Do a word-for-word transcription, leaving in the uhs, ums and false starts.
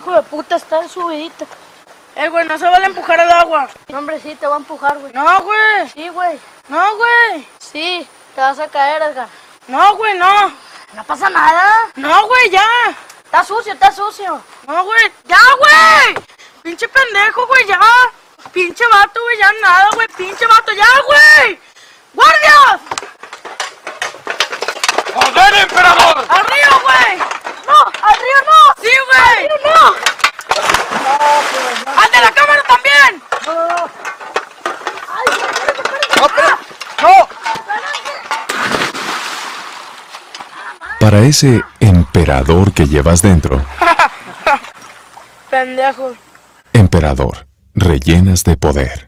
hijo de puta, está subidito. Eh, güey, no se vale empujar el agua. No, hombre, sí, te voy a empujar, güey. No, güey. Sí, güey. No, güey. Sí, te vas a caer, Edgar. No, güey, no. No pasa nada. No, güey, ya. Está sucio, está sucio. No, güey. ¡Ya, güey! Pinche pendejo, güey, ya. Pinche vato, güey, ya nada, güey. Pinche vato, ya, güey. ¡Guardias! ¡Joder, emperador! ¡Al río, güey! No, al río no. ¡Sí, güey! No. ¡Al de la cámara también! ¡No, pero- ¡No! Para ese emperador que llevas dentro, Pendejo. emperador, rellenas de poder.